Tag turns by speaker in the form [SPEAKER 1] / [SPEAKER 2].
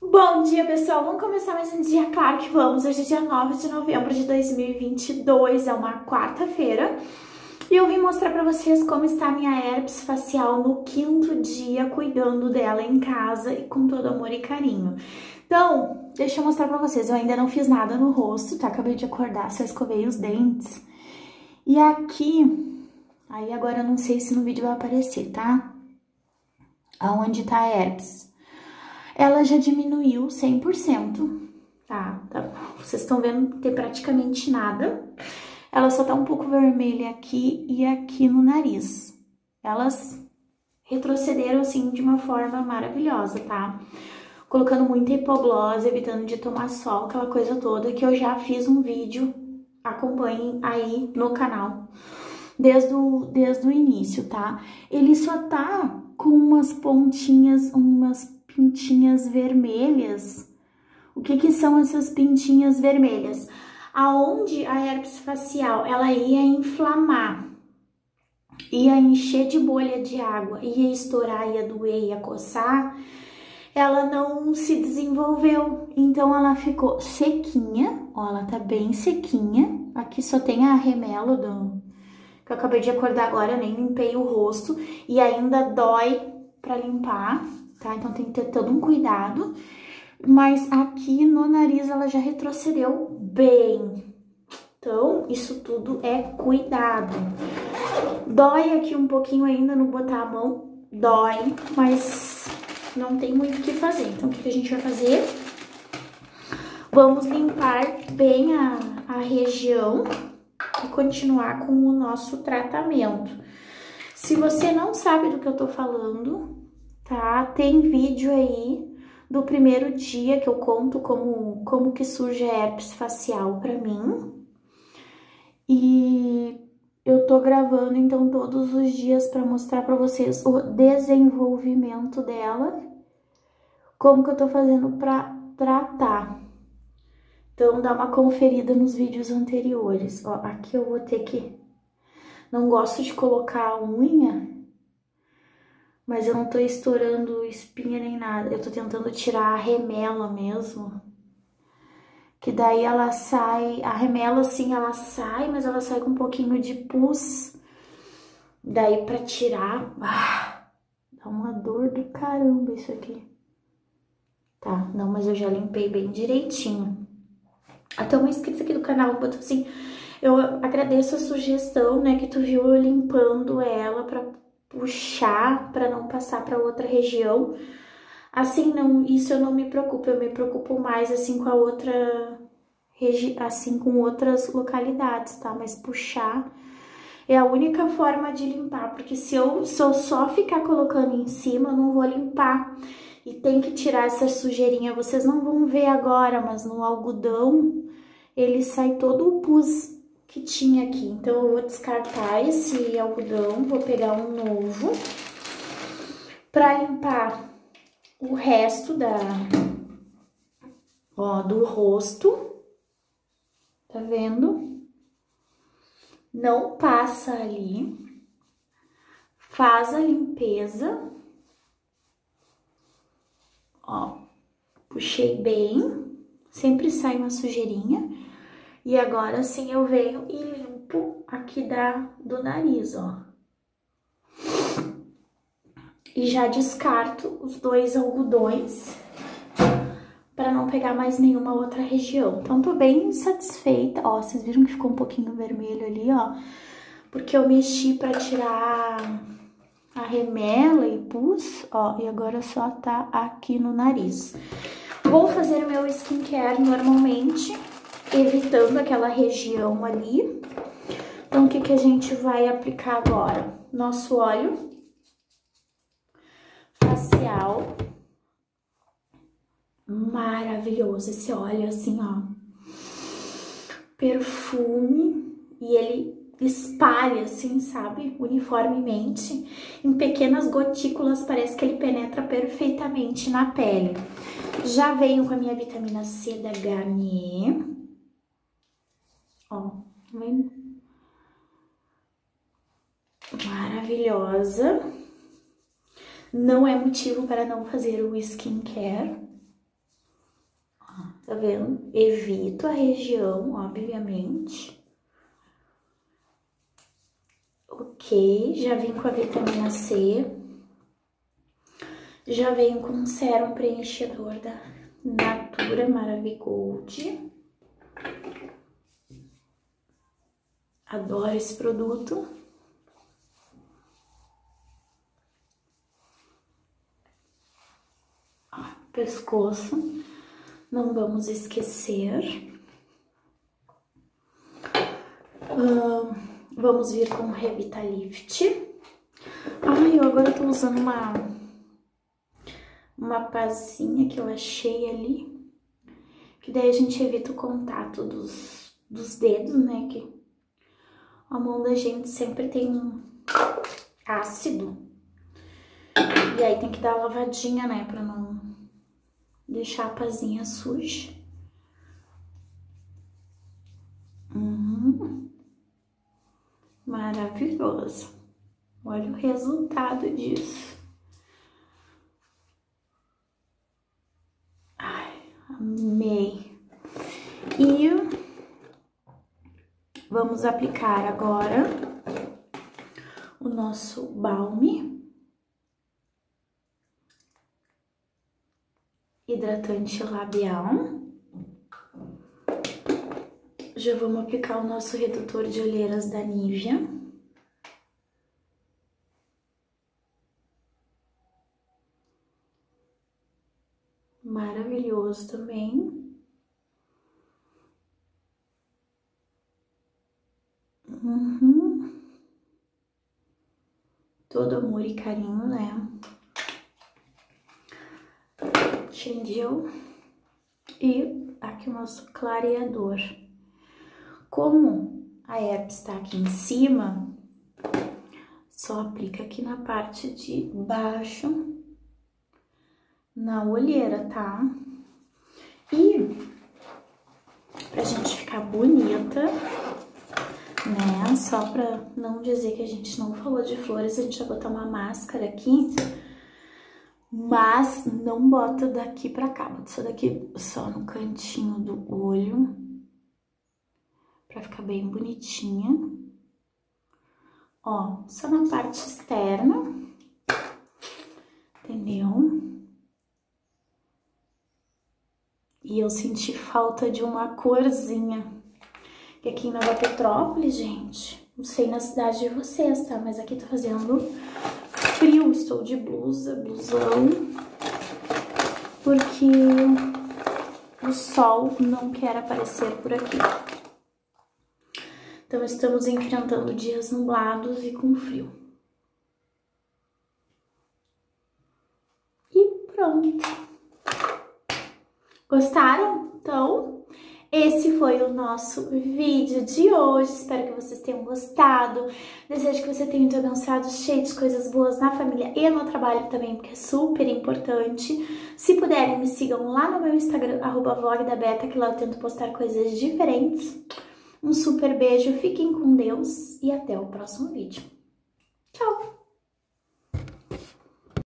[SPEAKER 1] Bom dia, pessoal! Vamos começar mais um dia? Claro que vamos! Hoje é dia 9 de novembro de 2022, é uma quarta-feira. E eu vim mostrar pra vocês como está a minha herpes facial no 5º dia, cuidando dela em casa e com todo amor e carinho. Então, deixa eu mostrar pra vocês. Eu ainda não fiz nada no rosto, tá? Acabei de acordar, só escovei os dentes. E aqui, aí agora eu não sei se no vídeo vai aparecer, tá? Aonde tá a herpes. Ela já diminuiu 100%, tá? Vocês estão vendo que tem praticamente nada. Ela só tá um pouco vermelha aqui e aqui no nariz. Elas retrocederam, assim, de uma forma maravilhosa, tá? Colocando muita hipoglose, evitando de tomar sol, aquela coisa toda, que eu já fiz um vídeo, acompanhem aí no canal, desde o início, tá? Ele só tá com umas pontinhas, umas pintinhas vermelhas. O que são essas pintinhas vermelhas? Aonde a herpes facial, ela ia inflamar, ia encher de bolha de água, ia estourar, ia doer, ia coçar, ela não se desenvolveu, então ela ficou sequinha, ó, ela tá bem sequinha. Aqui só tem a remela que eu acabei de acordar agora, eu nem limpei o rosto e ainda dói pra limpar, tá? Então tem que ter todo um cuidado. Mas aqui no nariz ela já retrocedeu bem. Então, isso tudo é cuidado. Dói aqui um pouquinho ainda no botar a mão, dói, mas não tem muito o que fazer. Então, o que a gente vai fazer? Vamos limpar bem a região e continuar com o nosso tratamento. Se você não sabe do que eu tô falando, tá? Tem vídeo aí do primeiro dia que eu conto como que surge a herpes facial pra mim. E eu tô gravando, então, todos os dias pra mostrar pra vocês o desenvolvimento dela, como que eu tô fazendo pra tratar. Então, dá uma conferida nos vídeos anteriores. Ó, aqui eu vou ter que... Não gosto de colocar a unha, mas eu não tô estourando espinha nem nada. Eu tô tentando tirar a remela mesmo. Que daí ela sai, a remela assim, ela sai, mas ela sai com um pouquinho de pus. Daí pra tirar, dá uma dor do caramba isso aqui. Tá, não, mas eu já limpei bem direitinho. Até uma inscrita aqui do canal botou assim, eu agradeço a sugestão, né, que tu viu eu limpando ela pra puxar, pra não passar pra outra região. Assim, não, isso eu não me preocupo, eu me preocupo mais, assim, com a outra, assim, com outras localidades, tá? Mas puxar é a única forma de limpar, porque se eu só ficar colocando em cima, eu não vou limpar. E tem que tirar essa sujeirinha, vocês não vão ver agora, mas no algodão, ele sai todo o pus que tinha aqui. Então, eu vou descartar esse algodão, vou pegar um novo, pra limpar o resto do rosto, tá vendo? Não passa ali, faz a limpeza, ó, puxei bem, sempre sai uma sujeirinha, e agora sim eu venho e limpo aqui do nariz, ó. E já descarto os 2 algodões para não pegar mais nenhuma outra região. Então, tô bem satisfeita. Ó, vocês viram que ficou um pouquinho vermelho ali, ó? Porque eu mexi para tirar a remela e pus, ó. E agora só tá aqui no nariz. Vou fazer o meu skincare normalmente, evitando aquela região ali. Então, o que a gente vai aplicar agora? Nosso óleo facial, maravilhoso esse óleo, assim, ó, perfume, e ele espalha, assim, sabe, uniformemente, em pequenas gotículas, parece que ele penetra perfeitamente na pele. Já venho com a minha vitamina C da Garnier, ó, maravilhosa. Não é motivo para não fazer o skincare. Tá vendo? Evito a região, obviamente. Ok, já vim com a vitamina C. Já venho com um sérum preenchedor da Natura Maravigold. Adoro esse produto. Ó, pescoço, não vamos esquecer. Vamos vir com Revitalift. Ai, eu agora tô usando uma pazinha que eu achei ali, que daí a gente evita o contato dos dedos, né, que a mão da gente sempre tem um ácido, e aí tem que dar uma lavadinha, né, pra não deixar a pazinha suja. Maravilhoso. Olha o resultado disso. Amei. E vamos aplicar agora o nosso balme hidratante labial. Já vamos aplicar o nosso redutor de olheiras da Nivea. Maravilhoso também. Todo amor e carinho, né? Entendeu? E aqui o nosso clareador. Como a herpes tá aqui em cima, só aplica aqui na parte de baixo, na olheira, tá? E pra gente ficar bonita, né? Só pra não dizer que a gente não falou de flores, a gente vai botar uma máscara aqui, mas não bota daqui pra cá, bota só daqui, só no cantinho do olho, pra ficar bem bonitinha. Ó, só na parte externa, entendeu? E eu senti falta de uma corzinha, que aqui em Nova Petrópolis, gente, não sei na cidade de vocês, tá? Mas aqui tá fazendo frio, estou de blusa, blusão, porque o sol não quer aparecer por aqui. Então, estamos enfrentando dias nublados e com frio. E pronto. Gostaram? Então, esse foi o nosso vídeo de hoje. Espero que vocês tenham gostado. Desejo que você tenha um dia abençoado, cheio de coisas boas na família e no trabalho também, porque é super importante. Se puderem, me sigam lá no meu Instagram, @vlogdabeta, que lá eu tento postar coisas diferentes. Um super beijo, fiquem com Deus e até o próximo vídeo.